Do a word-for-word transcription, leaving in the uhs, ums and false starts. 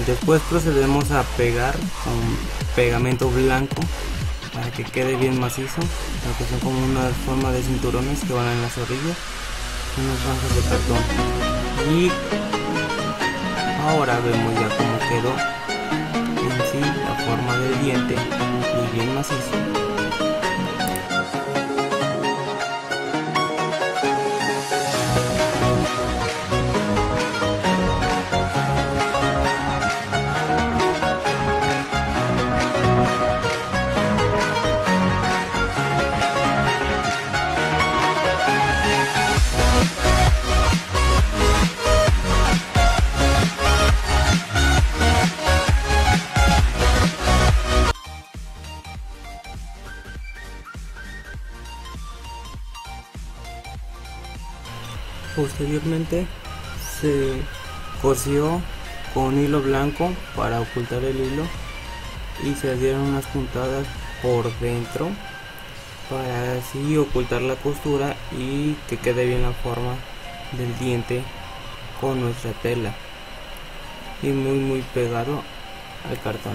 Después procedemos a pegar con pegamento blanco para que quede bien macizo, lo que son como una forma de cinturones que van en las orillas, unas franjas de cartón. Y ahora vemos ya cómo quedó en sí la forma del diente y bien macizo. Posteriormente se cosió con hilo blanco para ocultar el hilo y se dieron unas puntadas por dentro para así ocultar la costura y que quede bien la forma del diente con nuestra tela y muy muy pegado al cartón.